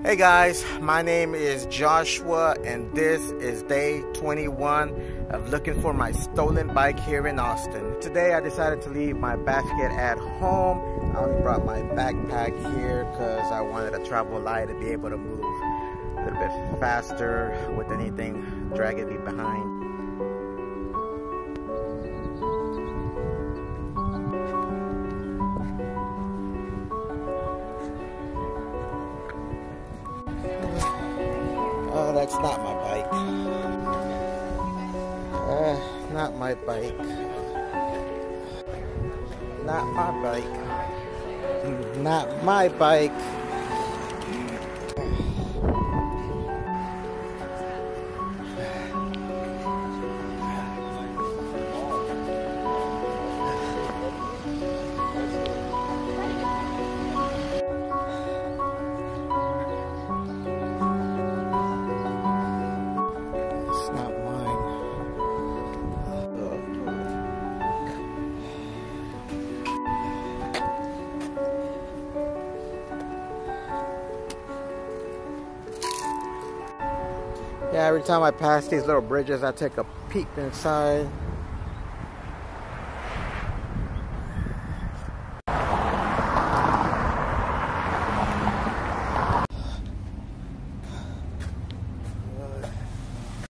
Hey guys, my name is Joshua and this is day 21 of looking for my stolen bike here in Austin. Today I decided to leave my basket at home. I only brought my backpack here because I wanted to travel light and be able to move a little bit faster with anything dragging me behind. Oh, that's not my bike. Not my bike. Not my bike. Not my bike. Yeah, every time I pass these little bridges, I take a peek inside.